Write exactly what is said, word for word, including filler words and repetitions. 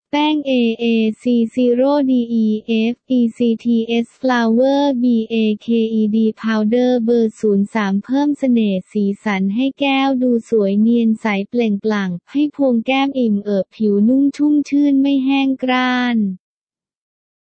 แป้ง เอ เอ ซี ศูนย์ ดี อี เอฟ อี ซี ที เอส Flower บี เอ เค อี ดี Powder เบอร์ ศูนย์ สาม เพิ่มเสน่ห์สีสันให้แก้วดูสวยเนียนใสเปล่งปลั่งให้พวงแก้มอิ่มเอิบผิวนุ่มชุ่มชื่นไม่แห้งกร้าน